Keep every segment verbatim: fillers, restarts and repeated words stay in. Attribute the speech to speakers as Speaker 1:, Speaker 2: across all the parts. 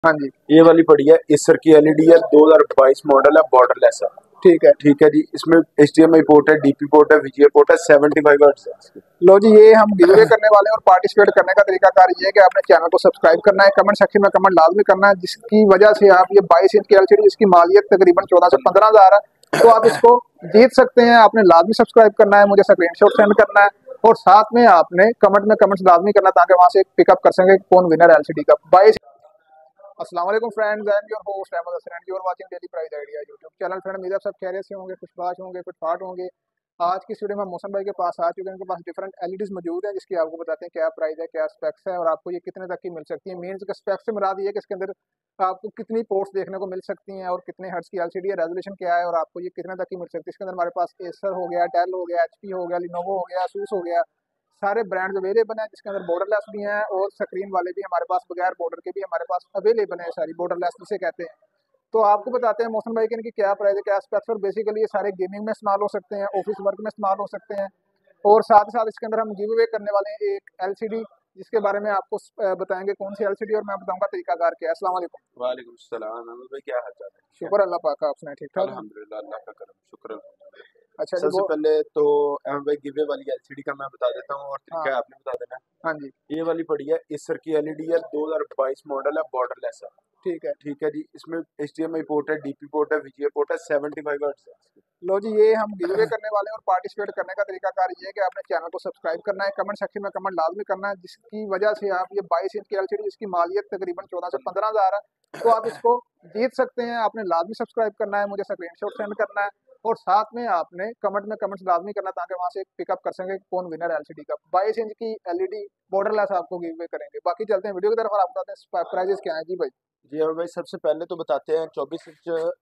Speaker 1: हाँ जी।
Speaker 2: ये वाली पड़ी है एसर की एलईडी है, दो हज़ार बाईस मॉडल है, बॉर्डरलेस है।
Speaker 1: ठीक है
Speaker 2: ठीक है जी। इसमें एचडीएमआई पोर्ट है, डीपी पोर्ट है, वीजीए पोर्ट है, सेवेंटी फाइव हर्ट्ज है इसकी।
Speaker 1: लो जी, ये हम गिव अवे करने वाले हैं और पार्टिसिपेट करने का तरीकाकार ये है कि आपने चैनल को सब्सक्राइब करना है, कमेंट सेक्शन में कमेंट लाजमी करना है, जिसकी वजह से आप ये बाईस इंच की एलसीडी जिसकी मालियत तकरीबन चौदह से पंद्रह हजार है, तो आप इसको जीत सकते हैं। आपने लाजमी सब्सक्राइब करना है, मुझे स्क्रीनशॉट सेंड करना है और साथ में आपने कमेंट में कमेंट्स लाजमी करना ताकि वहां से पिकअप कर सकें कौन विनर एलसीडी का। बाईस अस्सलाम वालेकुम friends, I am your host Ahmad Hasan and you are watching daily price idea YouTube channel. Friend उम्मीद है सब खैरियत से होंगे, खुशबाश होंगे, कुछ फाट होंगे। आज की इस वीडियो में मौसम भाई के पास आ चुके हैं, उनके पास डिफरेंट एलईडीज मौजूद है जिसकी आपको बताते हैं क्या प्राइस है, क्या स्पेक्स है और आपको ये कितने तक की मिल सकती है। मेन इसका स्पेक्स से मुराद ये है कि इसके अंदर आपको कितनी पोर्ट्स देखने को मिल सकती हैं और कितने हर्ट्ज की एलसीडी है, रेजोल्यूशन क्या है और आपको ये कितने तक की मिल सकती है। इसके अंदर हमारे पास एसर हो गया, डेल हो गया, एचपी हो गया, लिनोवो हो गया, asus हो गया, सारे ब्रांड्स अवेलेबल हैं जिसके अंदर बॉर्डरलेस भी हैं और स्क्रीन वाले भी हमारे पास, बगैर बॉर्डर के भी हमारे पास अवेलेबल है, सारी बॉर्डरलेस जिसे कहते हैं। तो आपको बताते हैं मौसम भाई के इनकी क्या प्राइस है, क्या स्पेक्स और बेसिकली ये सारे गेमिंग में इस्तेमाल हो सकते हैं, ऑफिस वर्क में इस्तेमाल हो सकते हैं और साथ ही साथ इसके अंदर हम गिव अवे करने वाले हैं एक एलसीडी जिसके बारे में आपको अ, बताएंगे कौन सी एलसीडी और मैं बताऊंगा तरीकाकार क्या है। अस्सलाम वालेकुम।
Speaker 2: वालेकुम सलाम अहमद भाई, क्या हाल चाल है? ठीक है,
Speaker 1: शुक्र अल्लाह पाक का, आपने ठीक ठाक है?
Speaker 2: अल्हम्दुलिल्लाह, अल्लाह का करम, शुक्र है।
Speaker 1: अच्छा जी
Speaker 2: सबसे
Speaker 1: वो।
Speaker 2: पहले तो अहमद भाई गिवे वाली एलसीडी का मैं बता देता हूँ और
Speaker 1: हाँ
Speaker 2: तरीका आपने बता देना
Speaker 1: हाँ जी।
Speaker 2: है। ये वाली पड़ी है एसर की एलईडी है, दो हज़ार बाईस मॉडल है, बॉर्डरलेस है।
Speaker 1: ठीक है।
Speaker 2: ठीक है जी। इसमें एचडीएमआई पोर्ट है, डीपी पोर्ट है, वीजीए पोर्ट है, सेवेंटी फाइव हर्ट्ज है इसकी।
Speaker 1: लो जी, ये हम गिव अवे करने वाले हैं और पार्टिसिपेट करने का तरीकाकार ये है कि आपने चैनल को सब्सक्राइब करना है, कमेंट सेक्शन में कमेंट लाजमी करना है, जिसकी वजह से आप ये बाईस इंच की एलसीडी जिसकी मालियत तकरीबन चौदह से पंद्रह हजार है, तो आप इसको जीत सकते हैं। आपने लाजमी सब्सक्राइब करना है, मुझे स्क्रीनशॉट सेंड करना है और साथ में आपने कमेंट में कमेंट्स लाजमी करना ताकि वहां से पिकअप कर सकें कौन विनर एलसीडी का। बाईस इंच की एलईडी बॉर्डरलेस आपको गिव अवे करेंगे। बाकी चलते हैं वीडियो की तरफ और आपको बताते हैं प्राइजेस क्या है जी भाई।
Speaker 2: जी अहमद भाई, सबसे पहले तो बताते हैं चौबीस इंच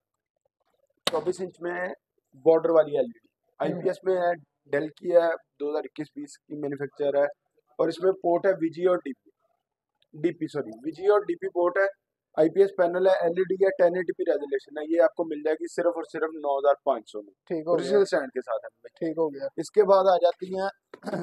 Speaker 2: चौबीस इंच में बॉर्डर वाली एलईडी आईपीएस में है, डेल की है, दो हज़ार इक्कीस बीस की मैन्युफैक्चर है और इसमें पोर्ट है वीजी और डीपी डीपी सॉरी वीजी और डीपी पोर्ट है। आईपीएस पैनल है, एलईडी है, टेन एटी पी रेजोल्यूशन है। ये आपको मिल जाएगी सिर्फ और सिर्फ नौ हज़ार पाँच सौ में,
Speaker 1: ठीक हो गया।
Speaker 2: ओरिजिनल स्टैंड के साथ है।
Speaker 1: ठीक हो गया।
Speaker 2: इसके बाद आ जाती हैं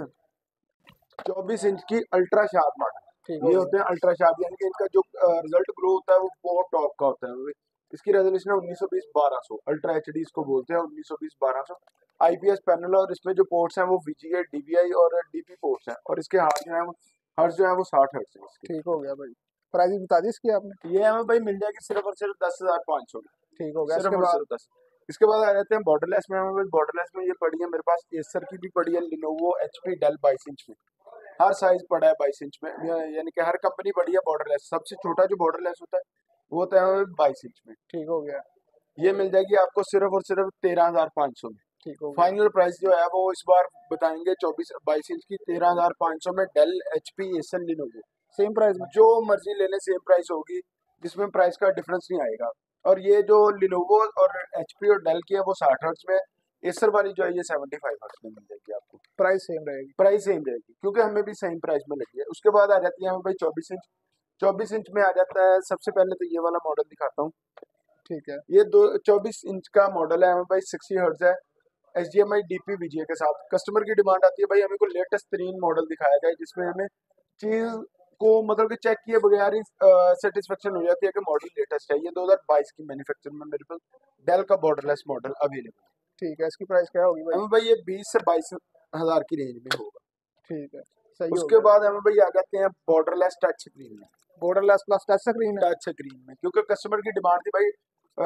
Speaker 2: चौबीस इंच की अल्ट्रा शार्प
Speaker 1: ठीक
Speaker 2: मॉडल।
Speaker 1: हो
Speaker 2: ये
Speaker 1: गया।
Speaker 2: होते हैं अल्ट्रा शार्प, यानी कि इनका जो रिजल्ट ग्रो होता है वो बहुत टॉप का होता है। इसकी रेजोल्यूशन है उन्नीस सौ बीस बारह सौ, अल्ट्रा एचडी इसको बोलते हैं, उन्नीस सौ बीस बारह सौ। आईपीएस पैनल और इसमें जो पोर्ट्स हैं वो वीजीए, डीवीआई और डीपी पोर्ट्स हैं और इसके हाथ जो है वो हर्ट्ज जो है वो साठ हर्ट्ज है इसके।
Speaker 1: ठीक हो गया भाई। प्राइस बता दी इसकी आपने।
Speaker 2: ये हमें भाई मिल जाएगी सिर्फ और सिर्फ दस हजार पाँच सौ में,
Speaker 1: ठीक हो गया।
Speaker 2: सिर्फ
Speaker 1: इसके
Speaker 2: और
Speaker 1: बाद
Speaker 2: सिर्फ दस। इसके बाद आ जाते हैं बॉर्डरलेस में। हमें बॉर्डरलेस में ये पड़ी है मेरे पास एसर की भी पड़ी है, लिनोवो, एचपी, डेल बाईस इंच में। हर साइज पड़ा है बाईस इंच में, यानी कि हर कंपनी पड़ी है बॉर्डरलेस। सबसे छोटा जो बॉर्डरलेस होता है वो होता है बाईस इंच में।
Speaker 1: ठीक हो गया।
Speaker 2: ये मिल जाएगी आपको सिर्फ और सिर्फ तेरह हजार पाँच सौ में।
Speaker 1: ठीक हो गया।
Speaker 2: फाइनल प्राइस जो है वो इस बार बताएंगे चौबीस बाईस इंच की तेरह हजार पाँच सौ में, Dell, HP, Acer, Lenovo.
Speaker 1: Same price में।
Speaker 2: जो मर्जी ले लें सेम प्राइस होगी, जिसमें प्राइस का डिफरेंस नहीं आएगा। और ये जो लिनोवो और एचपी और डेल की है वो साठ हर्ट्ज में, एसर वाली जो है ये सेवेंटी फाइव हर्ट्ज में मिल जाएगी आपको।
Speaker 1: प्राइस सेम रहेगी।
Speaker 2: प्राइस सेम रहेगी क्योंकि हमें भी सेम प्राइस में लगी है। उसके बाद आ जाती है हमें भाई चौबीस इंच। चौबीस इंच में आ जाता है, सबसे पहले तो ये वाला मॉडल दिखाता हूँ।
Speaker 1: ठीक है।
Speaker 2: ये दो चौबीस इंच का मॉडल है हमें भाई, सिक्सटी हर्ट्ज है, H D M I D P VGA के साथ। कस्टमर की डिमांड आती है भाई हमें को लेटेस्ट तरीन मॉडल दिखाया जाए जिसमें हमें चीज को मतलब कि चेक किए बगैर ही सेटिस्फेक्शन हो जाती है कि मॉडल लेटेस्ट है। ये दो हज़ार बाईस की मैन्युफैक्चर में मेरे पास डेल का बॉर्डरलेस मॉडल अवेलेबल है।
Speaker 1: ठीक है। इसकी प्राइस क्या होगी भाई।
Speaker 2: हमें भाई ये बीस से बाईस हजार की रेंज में होगा।
Speaker 1: ठीक है, सही हो
Speaker 2: उसके
Speaker 1: गया।
Speaker 2: बाद हमें भाई आ जाते हैं बॉर्डरलेस टच स्क्रीन में।
Speaker 1: बॉर्डरलेस प्लस टच स्क्रीन है।
Speaker 2: टच स्क्रीन में क्योंकि कस्टमर की डिमांड थी भाई,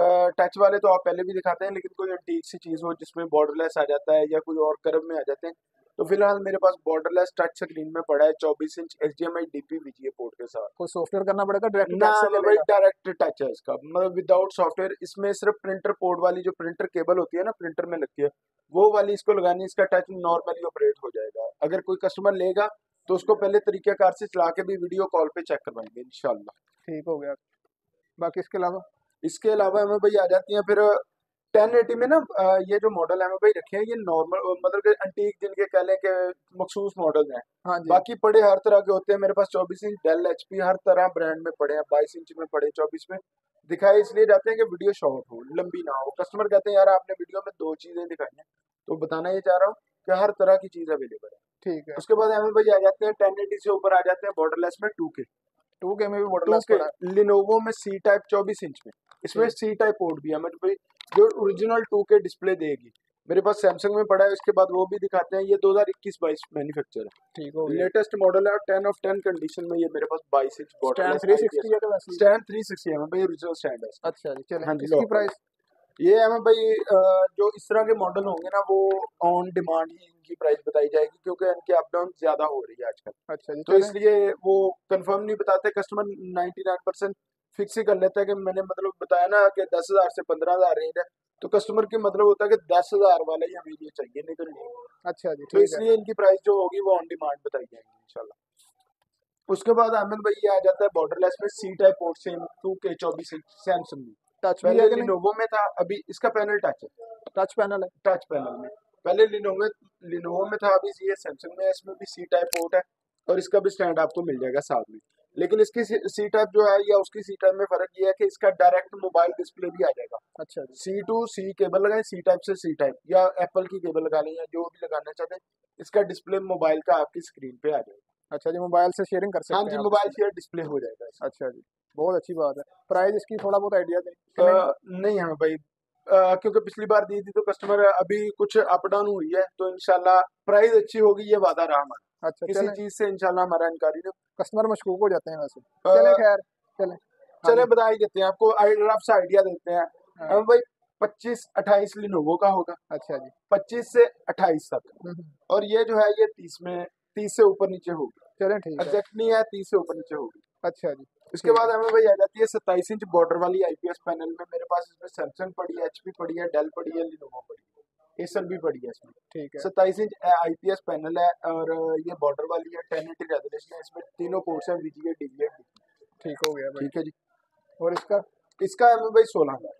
Speaker 2: टच वाले तो आप पहले भी दिखाते हैं, लेकिन कोई एंटीक सी चीज हो जिसमें बॉर्डरलेस आ जाता है या कोई और कर्व में आ जाते हैं, तो फिलहाल मेरे पास बॉर्डरलेस टच स्क्रीन में पड़ा है चौबीस inch H D M I D P VGA port के साथ।
Speaker 1: कोई सॉफ्टवेयर करना पड़ेगा, डायरेक्ट
Speaker 2: ना
Speaker 1: टच से
Speaker 2: भाई
Speaker 1: चलेगा।
Speaker 2: डायरेक्ट टच है इसका, मतलब विदाउट सॉफ्टवेयर। इसमें सिर्फ प्रिंटर पोर्ट वाली जो प्रिंटर केबल होती है ना, प्रिंटर में लगती है, वो वाली इसको लगानी, इसका टच नॉर्मली ऑपरेट हो जाएगा। अगर कोई कस्टमर लेगा तो उसको पहले तरीकेकार से चला के भी वीडियो कॉल पे चेक करवाएंगे इंशाल्लाह।
Speaker 1: ठीक हो गया। बाकी इसके अलावा
Speaker 2: इसके अलावा हमें भाई आ जाती हैं फिर टेन एटी में ना, अ, ये जो मॉडल है हमें भाई रखे हैं ये नॉर्मल, मतलब कि एंटीक जिनके कह लें कि मखसूस मॉडल हैं।
Speaker 1: हाँ जी।
Speaker 2: बाकी पड़े हर तरह के होते हैं मेरे पास, चौबीस इंच, डेल, एचपी, हर तरह ब्रांड में पड़े हैं। बाईस इंच में पड़े, चौबीस में दिखाए इसलिए जाते हैं कि वीडियो शॉर्ट हो, लंबी ना हो। कस्टमर कहते हैं यार आपने वीडियो में दो चीजें दिखाई हैं, तो बताना ये चाह रहा हूँ कि हर तरह की चीज अवेलेबल है।
Speaker 1: ठीक है।
Speaker 2: उसके बाद हमें भाई आ जाते हैं टेन एटी से ऊपर आ जाते हैं बॉर्डरलेस में टू के।
Speaker 1: टू के में भी
Speaker 2: टू
Speaker 1: बॉर्डरलेस
Speaker 2: के
Speaker 1: पड़ा है।
Speaker 2: लिनोवो में सी टाइप चौबीस इंच में, इसमें
Speaker 1: ठीक।
Speaker 2: सी टाइप पोर्ट भी है मतलब भाई जो ओरिजिनल टू के डिस्प्ले देगी। मेरे पास सैमसंग में पड़ा है, इसके बाद वो भी दिखाते हैं। ये दो हज़ार इक्कीस बाईस मैन्युफैक्चर है,
Speaker 1: ठीक हो गया।
Speaker 2: लेटेस्ट मॉडल है और टेन ऑफ टेन कंडीशन में ये मेरे पास बाईस inch
Speaker 1: stand
Speaker 2: borderless
Speaker 1: three sixty है तो वैसे ही।
Speaker 2: स्टैंड थ्री सिक्सटी है भाई, ओरिजिनल स्टैंड है इसका।
Speaker 1: अच्छा जी, चले
Speaker 2: हाँ जी,
Speaker 1: इसकी
Speaker 2: लोकल।
Speaker 1: प्राइस
Speaker 2: ये है भाई अ, जो इस तरह के मॉडल होंगे ना वो ऑन डिमांड ही इनकी प्राइस बताई जाएगी, क्योंकि इनकी अप डाउन ज्यादा हो रही है आजकल।
Speaker 1: अच्छा जी,
Speaker 2: तो
Speaker 1: चले
Speaker 2: इसलिए वो कंफर्म नहीं बताते, कस्टमर निन्यानवे परसेंट फिक्स ही कर लेता है कि मैंने मतलब बताया ना कि दस हजार से पंद्रह हजार रेंज है, तो कस्टमर के मतलब होता है कि दस हजार वाला ही हमें ये चाहिए, नहीं तो नहीं।
Speaker 1: अच्छा जी,
Speaker 2: तो
Speaker 1: ठीक है।
Speaker 2: इसलिए इनकी प्राइस जो होगी वो ऑन डिमांड बताई जाएगी इंशाल्लाह। उसके बाद अहमद भाई ये आ जाता है बॉर्डरलेस में C type port same two K चौबीस इंच सैमसंग में।
Speaker 1: टच भी
Speaker 2: पहले
Speaker 1: है कि नहीं?
Speaker 2: लिनोवो में था, अभी इसका पैनल टच है,
Speaker 1: टच पैनल है।
Speaker 2: टच पैनल में। पहले लिनोवो लिनोवो में था, अभी ये सैमसंग में है, इसमें भी सी टाइप पोर्ट है और इसका भी स्टैंड आपको मिल जाएगा साथ में। लेकिन इसकी सी टाइप जो है या उसकी सी टाइप में फर्क ये है कि इसका डायरेक्ट मोबाइल डिस्प्ले भी आ जाएगा।
Speaker 1: अच्छा जी,
Speaker 2: सी टू सी केबल लगाए, सी टाइप से सी टाइप या एप्पल की केबल लगा लें या जो भी लगाना चाहते हैं, इसका डिस्प्ले मोबाइल का आपकी स्क्रीन पे आ जाएगा।
Speaker 1: अच्छा जी, मोबाइल से शेयरिंग कर
Speaker 2: हाँ
Speaker 1: सकते
Speaker 2: जी,
Speaker 1: हैं आप
Speaker 2: मोबाइल
Speaker 1: इसमें।
Speaker 2: शेयर डिस्प्ले हो जाएगा इसमें।
Speaker 1: अच्छा जी, बहुत अच्छी बात है। प्राइस इसकी थोड़ा बहुत आइडिया दें कि
Speaker 2: अ,
Speaker 1: नहीं?
Speaker 2: नहीं है भाई, अ, क्योंकि पिछली बार दी थी तो कस्टमर अभी कुछ अप डाउन हुई है, तो इंशाल्लाह प्राइस अच्छी होगी, ये वादा रहा हमारा।
Speaker 1: अच्छा
Speaker 2: किसी
Speaker 1: चले,
Speaker 2: चीज से इंशाल्लाह हमारा इनकारी नहीं।
Speaker 1: कस्टमर मशकूक हो जाते हैं वैसे।
Speaker 2: अ,
Speaker 1: चले खैर, चले। हाँ
Speaker 2: चले
Speaker 1: जी,
Speaker 2: बता ही देते हैं आपको, रफ सा आइडिया देते हैं।
Speaker 1: हाँ।
Speaker 2: अब भाई पच्चीस अट्ठाईस लिनोवो का होगा,
Speaker 1: अच्छा जी।
Speaker 2: पच्चीस से अट्ठाईस तक,
Speaker 1: हम्म, हम्म,
Speaker 2: और ये जो है ये तीस में तीस से ऊपर नीचे होगी।
Speaker 1: चले ठीक है।
Speaker 2: एग्जैक्ट नहीं है, तीस से ऊपर नीचे होगी।
Speaker 1: अच्छा जी,
Speaker 2: इसके
Speaker 1: ठीक
Speaker 2: बाद
Speaker 1: है।
Speaker 2: हमें भाई आ जाती है सत्ताईस इंच बॉर्डर वाली आईपीएस पैनल में। मेरे पास इसमें सैमसंग पड़ी है, एचपी पड़ी है, डेल पड़ी है, लिनोवो पड़ी है, एसर भी पड़ी है इसमें।
Speaker 1: ठीक है,
Speaker 2: सत्ताईस इंच आईपीएस पैनल है और ये बॉर्डर वाली है, टेन एटी रेजोल्यूशन है, इसमें तीनों पोर्ट्स हैं, वीजीए डीवीए।
Speaker 1: ठीक हो गया भाई।
Speaker 2: ठीक है जी।
Speaker 1: और इसका
Speaker 2: इसका हमें भाई सोलह हजार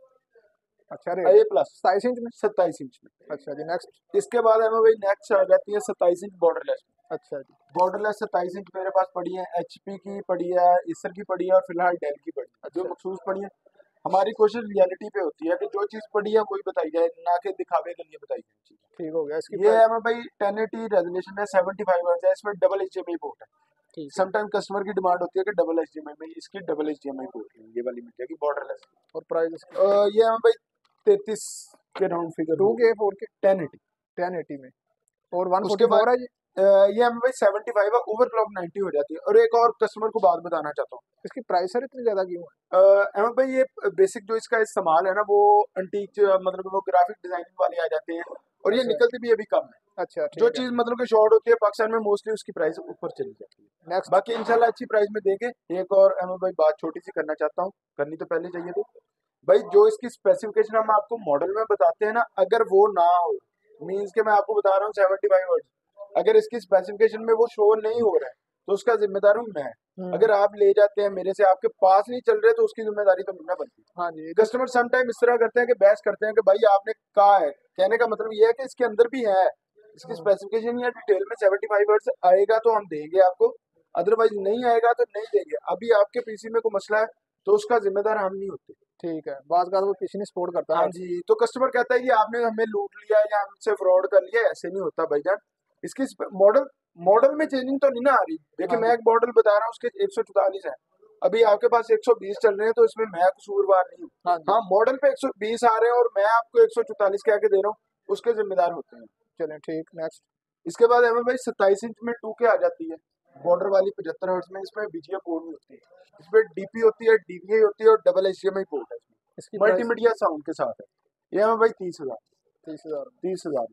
Speaker 1: अच्छा रेट
Speaker 2: ए प्लस
Speaker 1: सताईस इंच में।
Speaker 2: सत्ताईस इंच में।
Speaker 1: अच्छा जी, नेक्स्ट।
Speaker 2: इसके बाद हमें भाई नेक्स्ट आ जाती है सत्ताईस इंच बॉर्डरलेस।
Speaker 1: अच्छा जी,
Speaker 2: बॉर्डरलेस सत्ताईस इंच मेरे पास पड़ी है, एचपी की पड़ी है, एसर की पड़ी है और फिलहाल डेल की पड़ी है, जो
Speaker 1: अच्छा
Speaker 2: मखसूस पड़ी है। हमारी कोशिश रियलिटी पे होती है कि जो चीज पड़ी है वही बताई जाए, ना कि दिखावे के लिए बताई जाए चीज।
Speaker 1: ठीक हो गया। इसकी
Speaker 2: ये
Speaker 1: प्राइस
Speaker 2: है भाई टेन एटी रेजोल्यूशन है, सेवेंटी फाइव हर्ट्ज है, इसमें डबल एचडीएमआई पोर्ट है।
Speaker 1: ठीक है।
Speaker 2: समटाइम कस्टमर की डिमांड होती है कि डबल एचडीएमआई में, इसकी डबल एचडीएमआई पोर्ट है, ये वाली मिल जाएगी बॉर्डरलेस।
Speaker 1: और प्राइस इसकी
Speaker 2: ये है भाई तैतीस के round figure,
Speaker 1: two K four K
Speaker 2: ten eighty.
Speaker 1: Ten eighty में। और वन
Speaker 2: उसके
Speaker 1: फोर्टी
Speaker 2: बाद
Speaker 1: फोर है जी।
Speaker 2: अ, ये हमें भाई सेवेंटी फाइव है, ओवरक्लॉक नाइंटी हो जाती है। और एक और कस्टमर को बात बताना चाहता हूँ,
Speaker 1: इसकी प्राइस सर इतनी ज्यादा क्यों है?
Speaker 2: अहमद भाई ये बेसिक जो इसका इस्तेमाल है ना वो अंटीक मतलब वो ग्राफिक डिजाइनिंग वाले आ जाते हैं, और ये
Speaker 1: अच्छा
Speaker 2: निकलती भी अभी कम है।
Speaker 1: अच्छा,
Speaker 2: जो
Speaker 1: ठीक है।
Speaker 2: चीज मतलब कि शॉर्ट होती है पाकिस्तान में मोस्टली उसकी प्राइस ऊपर चली जाती है।
Speaker 1: नेक्स्ट।
Speaker 2: बाकी इंशाल्लाह अच्छी प्राइस में देंगे। एक और अहमद भाई बात छोटी सी करना चाहता हूँ, करनी तो पहले चाहिए थी भाई। जो इसकी स्पेसिफिकेशन हम आपको मॉडल में बताते हैं ना, अगर वो ना हो, मीन्स के मैं आपको बता रहा हूँ सेवेंटी फाइव वर्ड, अगर इसकी स्पेसिफिकेशन में वो शो नहीं हो रहा है तो उसका जिम्मेदार हूँ मैं।
Speaker 1: हम्म,
Speaker 2: अगर आप ले जाते हैं मेरे से, आपके पास नहीं चल रहे, तो उसकी जिम्मेदारी तो मुझे बनती है।
Speaker 1: हाँ जी,
Speaker 2: कस्टमर समटाइम इस तरह करते हैं कि बहस करते हैं कि भाई आपने कहा है, कहने का मतलब ये है कि इसके अंदर भी है, इसकी स्पेसिफिकेशन या डिटेल में सेवेंटी फाइव वर्ड्स आएगा तो हम देंगे आपको, अदरवाइज नहीं आएगा तो नहीं देंगे। अभी आपके पीसी में कोई मसला है तो उसका जिम्मेदार हम नहीं होते।
Speaker 1: ठीक है। बात का वो किसी ने सपोर्ट करता
Speaker 2: हाँ
Speaker 1: है।
Speaker 2: जी, तो कस्टमर कहता है कि आपने हमें लूट लिया या हमसे फ्रॉड कर लिया, ऐसे नहीं होता भाईजान। इसकी मॉडल मॉडल में चेंजिंग तो नहीं ना आ रही। देखिए
Speaker 1: हाँ
Speaker 2: मैं
Speaker 1: जी,
Speaker 2: एक मॉडल बता रहा हूँ, उसके एक सौ चौतालीस है, अभी आपके पास एक सौ बीस चल रहे हैं, तो इसमें मैं कसूरवार नहीं हूँ।
Speaker 1: हाँ जी,
Speaker 2: हाँ, मॉडल पे एक सौ बीस आ रहे हैं और मैं आपको एक सौ चौतालीस कह के दे रहा हूँ, उसके जिम्मेदार होते हैं।
Speaker 1: चलें ठीक। नेक्स्ट।
Speaker 2: इसके बाद हमें भाई सत्ताईस इंच में टू के आ जाती है, बॉर्डर वाली पचहत्तर हर्ट्ज में। इसमें बीजीए पोर्ट नहीं होती है, इसमें डीपी होती है, डीवीए होती है और डबल एचडीएमआई पोर्ट है इसमें,
Speaker 1: इसकी प्राइस
Speaker 2: मल्टीमीडिया साउंड के साथ है। ये हमें भाई तीस हजार
Speaker 1: तीस हजार
Speaker 2: तीस हजार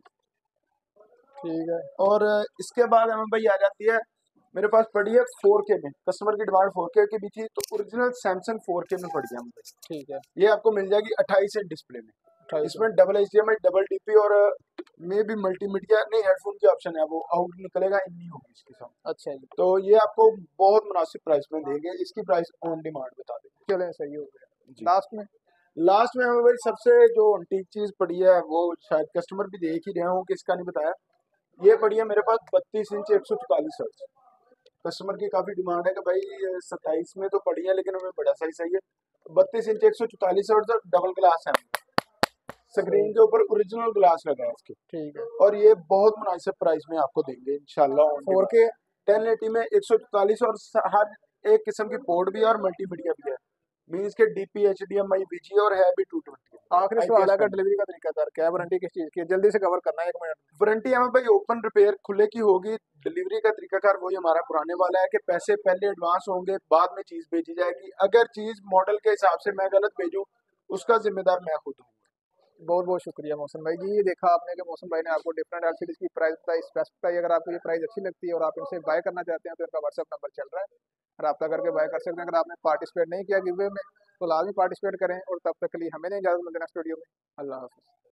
Speaker 1: ठीक है।
Speaker 2: और इसके बाद हमें भाई आ जाती है, मेरे पास पड़ी है फोर के में, कस्टमर की डिमांड फोर के की भी थी, तो ओरिजिनल सैमसंग फोर के में पड़ी है हमें भाई।
Speaker 1: ठीक है।
Speaker 2: ये आपको मिल जाएगी अट्ठाईस इंच डिस्प्ले में,
Speaker 1: अट्ठाईस
Speaker 2: इसमें डबल एचडीएमआई, डबल डीपी और मे भी मल्टीमीडिया नहीं, हेडफोन की ऑप्शन है, वो आउट निकलेगा, इन नहीं होगी इसकी साउंड।
Speaker 1: अच्छा जी,
Speaker 2: तो ये आपको बहुत मुनासिब प्राइस में देंगे, इसकी प्राइस ऑन डिमांड बता देंगे।
Speaker 1: चलें सही हो गया।
Speaker 2: जी।
Speaker 1: लास्ट में
Speaker 2: लास्ट में हमें भाई सबसे जो अंटीक चीज पड़ी है, वो शायद कस्टमर भी देख ही रहे हो कि इसका नहीं बताया, ये पड़ी है मेरे पास बत्तीस इंच एक सौ चौतालीस हर्ट्ज। कस्टमर की काफी डिमांड है कि भाई सत्ताईस में तो पड़ी है लेकिन हमें बड़ा साइज चाहिए। बत्तीस इंच एक सौ चौतालीस हर्ट्ज और डबल ग्लास है, स्क्रीन के ऊपर ओरिजिनल ग्लास लगा है इसके,
Speaker 1: ठीक है।
Speaker 2: और ये बहुत मुनासिब प्राइस में आपको देंगे इंशाल्लाह।
Speaker 1: फोर के
Speaker 2: टेन एटी में एक सौ चौतालीस और हर एक किस्म की पोर्ट भी है और मल्टीमीडिया भी है, मीन्स के DP H D M I VG और है भी टू ट्वेंटी।
Speaker 1: आखिरी सवाल है कि डिलीवरी का तरीका सर क्या है, वारंटी किस चीज की है, जल्दी से कवर करना है एक मिनट।
Speaker 2: वारंटी हमें भाई ओपन रिपेयर खुले की होगी। डिलीवरी का तरीकाकार वही हमारा पुराने वाला है कि पैसे पहले एडवांस होंगे, बाद में चीज भेजी जाएगी। अगर चीज मॉडल के हिसाब से मैं गलत भेजूं, उसका जिम्मेदार मैं खुद हूँ।
Speaker 1: बहुत बहुत शुक्रिया मौसम भाई जी। ये देखा आपने कि मौसम भाई ने आपको डिफरेंट एलसीडीज की प्राइस बताई, स्पेस बताई। अगर आपको ये प्राइस अच्छी लगती है और आप इनसे बाय करना चाहते हैं तो इनका व्हाट्सएप नंबर चल रहा है, रब्ता करके बाय कर सकते हैं। अगर आपने पार्टिसिपेट नहीं किया गिवे में तो लाजमी पार्टिसिपेट करें, और तब तक के लिए हमें नहीं इजाजत देना स्टूडियो में। अल्लाह हाफिज़।